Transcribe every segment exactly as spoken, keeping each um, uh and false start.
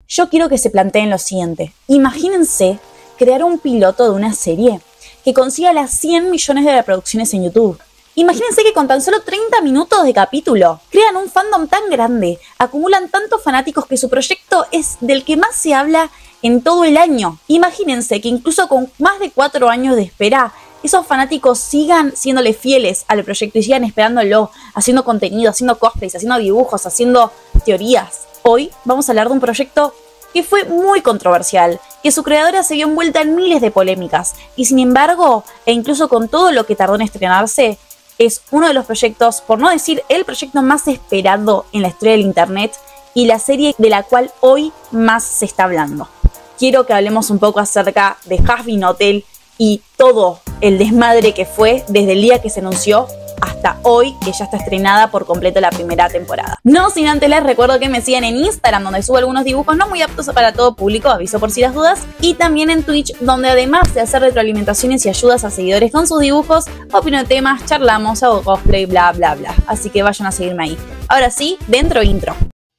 yo quiero que se planteen lo siguiente. Imagínense crear un piloto de una serie que consiga las cien millones de reproducciones en YouTube. Imagínense que con tan solo treinta minutos de capítulo crean un fandom tan grande, acumulan tantos fanáticos que su proyecto es del que más se habla en todo el año. Imagínense que incluso con más de cuatro años de espera, esos fanáticos sigan siéndole fieles al proyecto y sigan esperándolo, haciendo contenido, haciendo cosplays, haciendo dibujos, haciendo teorías. Hoy vamos a hablar de un proyecto que fue muy controversial, que su creadora se vio envuelta en miles de polémicas, y sin embargo, e incluso con todo lo que tardó en estrenarse, es uno de los proyectos, por no decir el proyecto más esperado en la historia del internet y la serie de la cual hoy más se está hablando. Quiero que hablemos un poco acerca de Hazbin Hotel y todo el desmadre que fue desde el día que se anunció hasta hoy, que ya está estrenada por completo la primera temporada. No sin antes les recuerdo que me sigan en Instagram, donde subo algunos dibujos no muy aptos para todo público, aviso por si las dudas, y también en Twitch, donde además de hacer retroalimentaciones y ayudas a seguidores con sus dibujos, opino de temas, charlamos, hago cosplay, bla bla bla. Así que vayan a seguirme ahí. Ahora sí, dentro intro.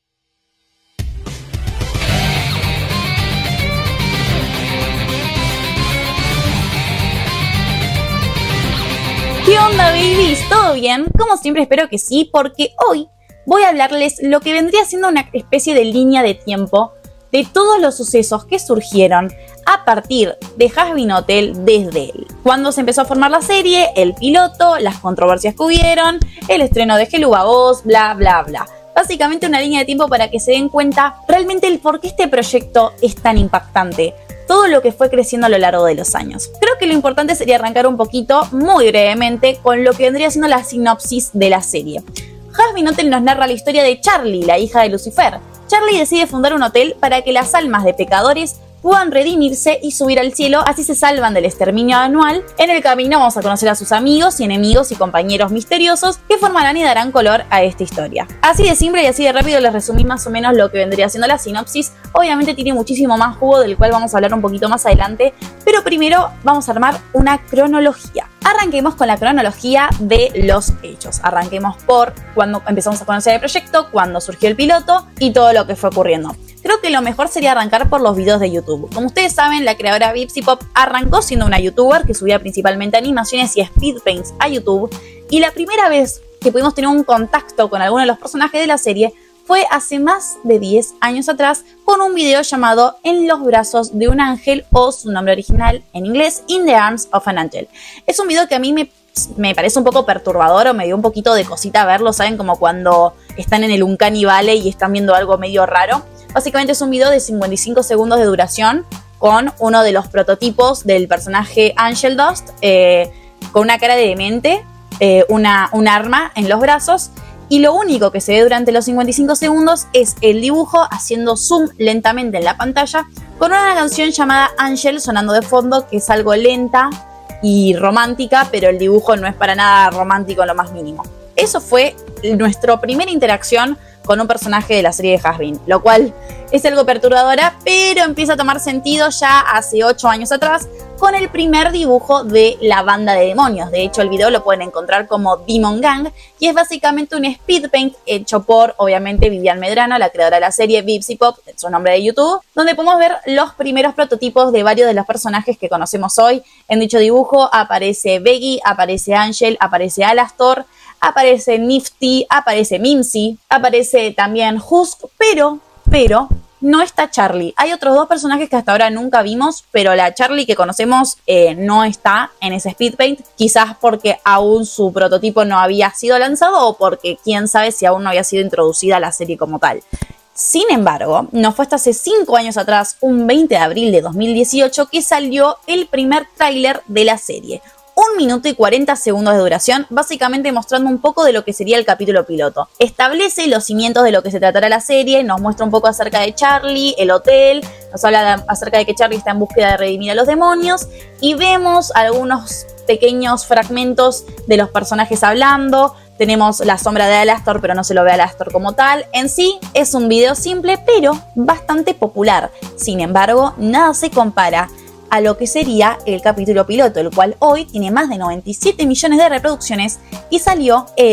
¿Qué onda, babies? ¿Todo bien? Como siempre espero que sí, porque hoy voy a hablarles lo que vendría siendo una especie de línea de tiempo de todos los sucesos que surgieron a partir de Hazbin Hotel desde él. Cuando se empezó a formar la serie, el piloto, las controversias que hubieron, el estreno de Helluva Boss, bla bla bla. Básicamente una línea de tiempo para que se den cuenta realmente el por qué este proyecto es tan impactante. Todo lo que fue creciendo a lo largo de los años. Creo que lo importante sería arrancar un poquito, muy brevemente, con lo que vendría siendo la sinopsis de la serie. Hazbin Hotel nos narra la historia de Charlie, la hija de Lucifer. Charlie decide fundar un hotel para que las almas de pecadores puedan redimirse y subir al cielo, así se salvan del exterminio anual. En el camino vamos a conocer a sus amigos y enemigos y compañeros misteriosos que formarán y darán color a esta historia. Así de simple y así de rápido les resumí más o menos lo que vendría siendo la sinopsis. Obviamente tiene muchísimo más jugo, del cual vamos a hablar un poquito más adelante, pero primero vamos a armar una cronología. Arranquemos con la cronología de los hechos. Arranquemos por cuando empezamos a conocer el proyecto, cuando surgió el piloto y todo lo que fue ocurriendo. Creo que lo mejor sería arrancar por los videos de YouTube. Como ustedes saben, la creadora VipsyPop arrancó siendo una youtuber que subía principalmente animaciones y speedpaints a YouTube, y la primera vez que pudimos tener un contacto con alguno de los personajes de la serie fue hace más de diez años atrás con un video llamado En los brazos de un ángel, o su nombre original en inglés, In the Arms of an Angel. Es un video que a mí me, me parece un poco perturbador, o me dio un poquito de cosita verlo, ¿saben? Como cuando están en el Uncanny Valley y están viendo algo medio raro. Básicamente es un video de cincuenta y cinco segundos de duración con uno de los prototipos del personaje Angel Dust, eh, con una cara de demente, eh, una, un arma en los brazos, y lo único que se ve durante los cincuenta y cinco segundos es el dibujo haciendo zoom lentamente en la pantalla con una canción llamada Angel sonando de fondo, que es algo lenta y romántica, pero el dibujo no es para nada romántico en lo más mínimo. Eso fue nuestra primera interacción con un personaje de la serie de Hazbin, lo cual es algo perturbadora, pero empieza a tomar sentido ya hace ocho años atrás con el primer dibujo de la banda de demonios. De hecho, el video lo pueden encontrar como Demon Gang y es básicamente un speedpaint hecho por, obviamente, Vivian Medrano, la creadora de la serie VipsyPop, su nombre de YouTube, donde podemos ver los primeros prototipos de varios de los personajes que conocemos hoy. En dicho dibujo aparece Veggie, aparece Angel, aparece Alastor, aparece Nifty, aparece Mimsy, aparece también Husk, pero, pero, no está Charlie. Hay otros dos personajes que hasta ahora nunca vimos, pero la Charlie que conocemos eh, no está en ese speedpaint, quizás porque aún su prototipo no había sido lanzado o porque quién sabe si aún no había sido introducida a la serie como tal. Sin embargo, no fue hasta hace cinco años atrás, un veinte de abril de dos mil dieciocho, que salió el primer tráiler de la serie. Un minuto y cuarenta segundos de duración, básicamente mostrando un poco de lo que sería el capítulo piloto. Establece los cimientos de lo que se tratará la serie, nos muestra un poco acerca de Charlie, el hotel, nos habla de, acerca de que Charlie está en búsqueda de redimir a los demonios, y vemos algunos pequeños fragmentos de los personajes hablando. Tenemos la sombra de Alastor, pero no se lo ve a Alastor como tal. En sí, es un video simple, pero bastante popular. Sin embargo, nada se compara a lo que sería el capítulo piloto, el cual hoy tiene más de noventa y siete millones de reproducciones y salió en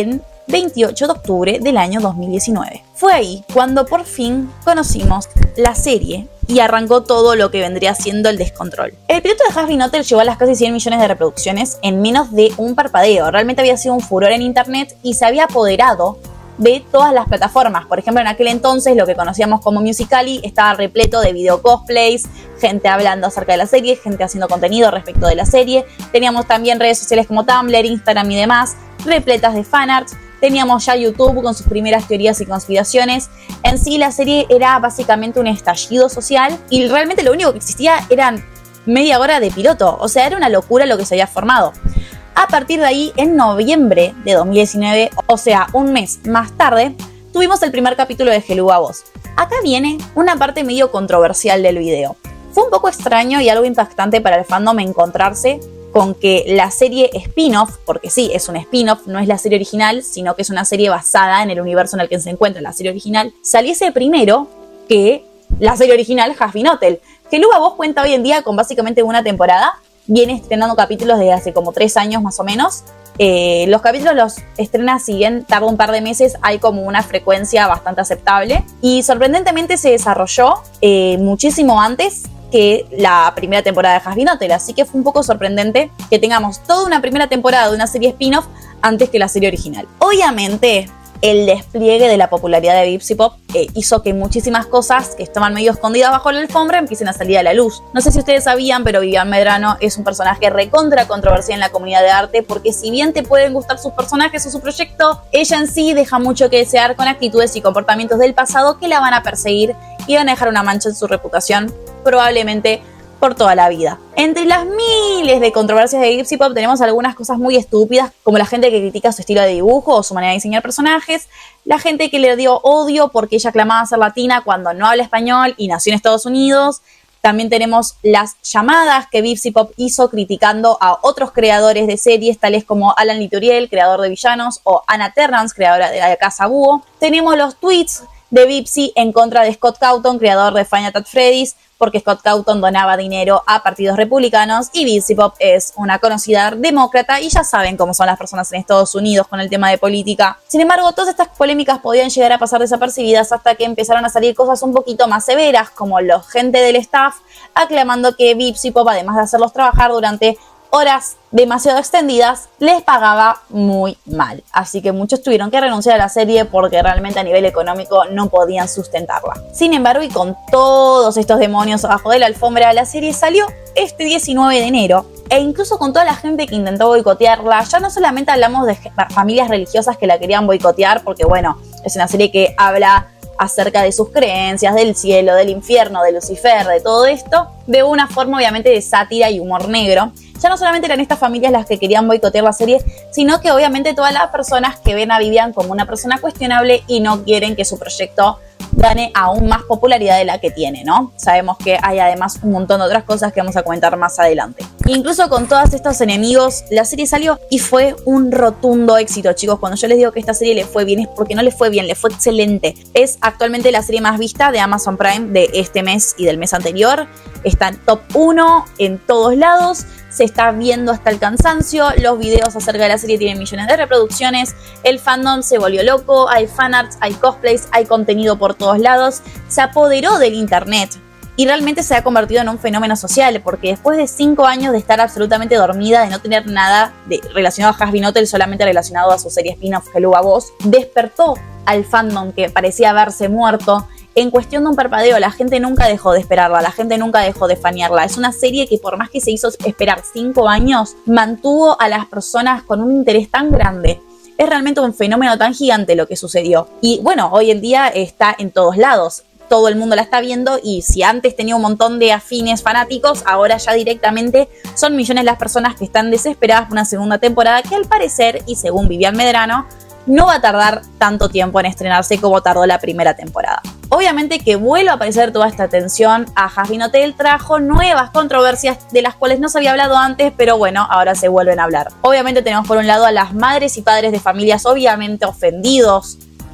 veintiocho de octubre del año dos mil diecinueve. Fue ahí cuando por fin conocimos la serie y arrancó todo lo que vendría siendo el descontrol. El piloto de Hazbin Hotel llegó a las casi cien millones de reproducciones en menos de un parpadeo. Realmente había sido un furor en internet y se había apoderado de todas las plataformas. Por ejemplo, en aquel entonces lo que conocíamos como Musical.ly estaba repleto de video cosplays, gente hablando acerca de la serie, gente haciendo contenido respecto de la serie. Teníamos también redes sociales como Tumblr, Instagram y demás, repletas de fanarts. Teníamos ya YouTube con sus primeras teorías y conspiraciones. En sí, la serie era básicamente un estallido social y realmente lo único que existía eran media hora de piloto. O sea, era una locura lo que se había formado. A partir de ahí, en noviembre de dos mil diecinueve, o sea, un mes más tarde, tuvimos el primer capítulo de Hello a Vos. Acá viene una parte medio controversial del video. Fue un poco extraño y algo impactante para el fandom encontrarse con que la serie spin-off, porque sí, es un spin-off, no es la serie original, sino que es una serie basada en el universo en el que se encuentra la serie original, saliese primero que la serie original Hazbin Hotel. Hello a Vos cuenta hoy en día con básicamente una temporada. Viene estrenando capítulos desde hace como tres años más o menos. Eh, los capítulos los estrena, si bien tarda un par de meses, hay como una frecuencia bastante aceptable. Y sorprendentemente se desarrolló eh, muchísimo antes que la primera temporada de Hazbin Hotel. Así que fue un poco sorprendente que tengamos toda una primera temporada de una serie spin-off antes que la serie original. Obviamente, el despliegue de la popularidad de VivziePop eh, hizo que muchísimas cosas que estaban medio escondidas bajo la alfombra empiecen a salir a la luz. No sé si ustedes sabían, pero Vivian Medrano es un personaje recontra controversial en la comunidad de arte, porque si bien te pueden gustar sus personajes o su proyecto, ella en sí deja mucho que desear con actitudes y comportamientos del pasado que la van a perseguir y van a dejar una mancha en su reputación, probablemente por toda la vida. Entre las miles de controversias de VivziePop tenemos algunas cosas muy estúpidas, como la gente que critica su estilo de dibujo o su manera de diseñar personajes, la gente que le dio odio porque ella clamaba ser latina cuando no habla español y nació en Estados Unidos. También tenemos las llamadas que VivziePop hizo criticando a otros creadores de series, tales como Alan Lituriel, creador de Villanos, o Anna Terrance, creadora de la Casa Búho. Tenemos los tweets de Vivzie en contra de Scott Cawthon, creador de Five Nights at Freddy's, porque Scott Cawthon donaba dinero a partidos republicanos y VivziePop es una conocida demócrata y ya saben cómo son las personas en Estados Unidos con el tema de política. Sin embargo, todas estas polémicas podían llegar a pasar desapercibidas hasta que empezaron a salir cosas un poquito más severas, como la gente del staff aclamando que VivziePop, además de hacerlos trabajar durante horas demasiado extendidas, les pagaba muy mal. Así que muchos tuvieron que renunciar a la serie porque realmente a nivel económico no podían sustentarla. Sin embargo, y con todos estos demonios abajo de la alfombra, la serie salió este diecinueve de enero. E incluso con toda la gente que intentó boicotearla, ya no solamente hablamos de familias religiosas que la querían boicotear, porque bueno, es una serie que habla acerca de sus creencias, del cielo, del infierno, de Lucifer, de todo esto, de una forma obviamente de sátira y humor negro. Ya no solamente eran estas familias las que querían boicotear la serie, sino que obviamente todas las personas que ven a Vivian como una persona cuestionable y no quieren que su proyecto gane aún más popularidad de la que tiene, ¿no? Sabemos que hay además un montón de otras cosas que vamos a comentar más adelante. Incluso con todos estos enemigos, la serie salió y fue un rotundo éxito, chicos. Cuando yo les digo que esta serie le fue bien es porque no le fue bien, le fue excelente. Es actualmente la serie más vista de Amazon Prime de este mes y del mes anterior. Está en top uno en todos lados. Se está viendo hasta el cansancio, los videos acerca de la serie tienen millones de reproducciones, el fandom se volvió loco, hay fanarts, hay cosplays, hay contenido por todos lados, se apoderó del internet y realmente se ha convertido en un fenómeno social, porque después de cinco años de estar absolutamente dormida, de no tener nada de, relacionado a Hazbin Hotel, solamente relacionado a su serie spin-off Hello a Vos, despertó al fandom que parecía haberse muerto. En cuestión de un parpadeo, la gente nunca dejó de esperarla, la gente nunca dejó de fanearla. Es una serie que por más que se hizo esperar cinco años, mantuvo a las personas con un interés tan grande. Es realmente un fenómeno tan gigante lo que sucedió. Y bueno, hoy en día está en todos lados. Todo el mundo la está viendo y si antes tenía un montón de afines fanáticos, ahora ya directamente son millones las personas que están desesperadas por una segunda temporada que al parecer, y según Vivian Medrano, no va a tardar tanto tiempo en estrenarse como tardó la primera temporada. Obviamente que vuelva a aparecer toda esta atención a Hazbin Hotel trajo nuevas controversias de las cuales no se había hablado antes, pero bueno, ahora se vuelven a hablar. Obviamente tenemos por un lado a las madres y padres de familias obviamente ofendidos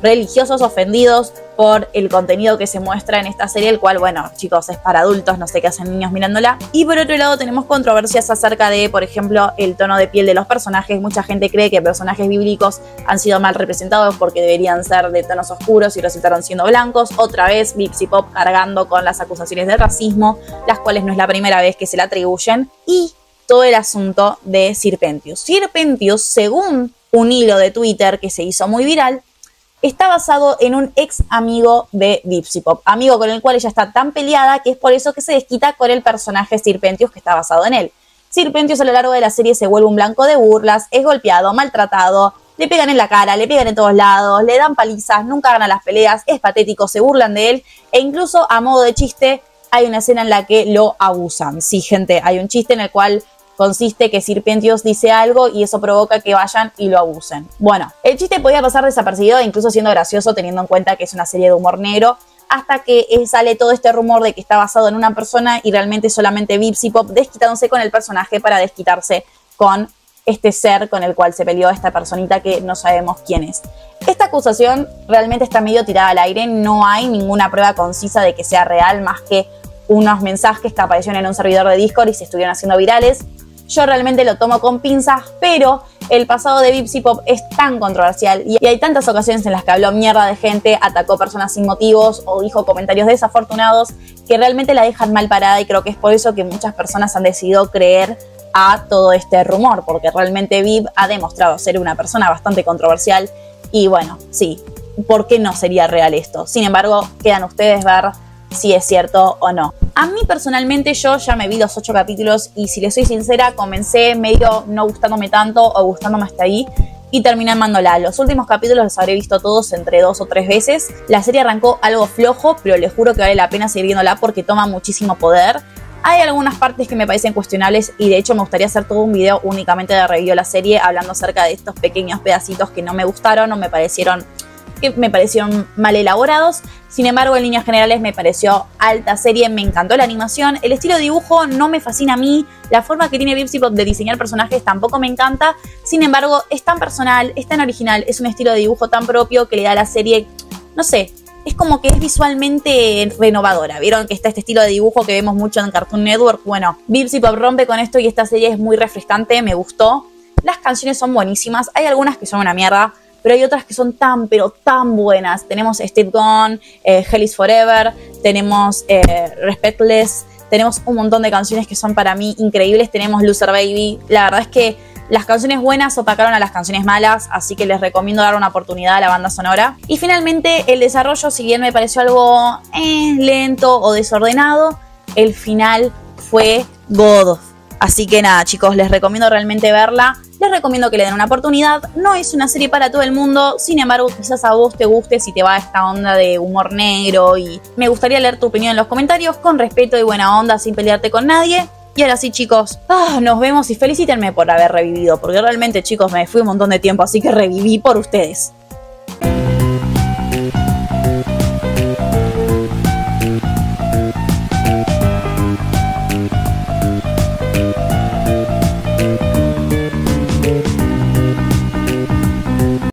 religiosos ofendidos por el contenido que se muestra en esta serie, el cual, bueno, chicos, es para adultos, no sé qué hacen niños mirándola. Y por otro lado tenemos controversias acerca de, por ejemplo, el tono de piel de los personajes. Mucha gente cree que personajes bíblicos han sido mal representados porque deberían ser de tonos oscuros y resultaron siendo blancos. Otra vez, Vipsipop cargando con las acusaciones de racismo, las cuales no es la primera vez que se le atribuyen. Y todo el asunto de Sir Pentious. Sir Pentious, según un hilo de Twitter que se hizo muy viral, está basado en un ex amigo de Vipsipop, amigo con el cual ella está tan peleada que es por eso que se desquita con el personaje Sir Pentious que está basado en él. Sir Pentious a lo largo de la serie se vuelve un blanco de burlas, es golpeado, maltratado, le pegan en la cara, le pegan en todos lados, le dan palizas, nunca gana las peleas, es patético, se burlan de él e incluso a modo de chiste hay una escena en la que lo abusan. Sí, gente, hay un chiste en el cual consiste que Sir Pentious dice algo y eso provoca que vayan y lo abusen. Bueno, el chiste podía pasar desapercibido, incluso siendo gracioso, teniendo en cuenta que es una serie de humor negro, hasta que sale todo este rumor de que está basado en una persona y realmente solamente Vipsipop desquitándose con el personaje para desquitarse con este ser con el cual se peleó esta personita que no sabemos quién es. Esta acusación realmente está medio tirada al aire, no hay ninguna prueba concisa de que sea real, más que unos mensajes que aparecieron en un servidor de Discord y se estuvieron haciendo virales. Yo realmente lo tomo con pinzas, pero el pasado de Vipsipop es tan controversial y hay tantas ocasiones en las que habló mierda de gente, atacó personas sin motivos o dijo comentarios desafortunados que realmente la dejan mal parada y creo que es por eso que muchas personas han decidido creer a todo este rumor, porque realmente Vip ha demostrado ser una persona bastante controversial y bueno, sí, ¿por qué no sería real esto? Sin embargo, quedan ustedes ver si es cierto o no. A mí personalmente yo ya me vi los ocho capítulos y si les soy sincera comencé medio no gustándome tanto o gustándome hasta ahí y terminé amándola. Los últimos capítulos los habré visto todos entre dos o tres veces. La serie arrancó algo flojo, pero les juro que vale la pena seguir viéndola porque toma muchísimo poder. Hay algunas partes que me parecen cuestionables y de hecho me gustaría hacer todo un video únicamente de review de la serie hablando acerca de estos pequeños pedacitos que no me gustaron o me parecieron que me parecieron mal elaborados. Sin embargo, en líneas generales me pareció alta serie, me encantó la animación, el estilo de dibujo no me fascina a mí, la forma que tiene Vipsipop de diseñar personajes tampoco me encanta, sin embargo, es tan personal, es tan original, es un estilo de dibujo tan propio que le da a la serie, no sé, es como que es visualmente renovadora. ¿Vieron que está este estilo de dibujo que vemos mucho en Cartoon Network? Bueno, Vipsipop rompe con esto y esta serie es muy refrescante, me gustó. Las canciones son buenísimas, hay algunas que son una mierda, pero hay otras que son tan, pero tan buenas. Tenemos Steve Gone, eh, Hell is Forever, tenemos eh, Respectless, tenemos un montón de canciones que son para mí increíbles. Tenemos Loser Baby. La verdad es que las canciones buenas opacaron a las canciones malas, así que les recomiendo dar una oportunidad a la banda sonora. Y finalmente, el desarrollo, si bien me pareció algo eh, lento o desordenado, el final fue God. Así que nada, chicos, les recomiendo realmente verla. Les recomiendo que le den una oportunidad. No es una serie para todo el mundo. Sin embargo, quizás a vos te guste si te va esta onda de humor negro. Y me gustaría leer tu opinión en los comentarios con respeto y buena onda, sin pelearte con nadie. Y ahora sí, chicos, ah, nos vemos y felicítenme por haber revivido. Porque realmente, chicos, me fui un montón de tiempo, así que reviví por ustedes.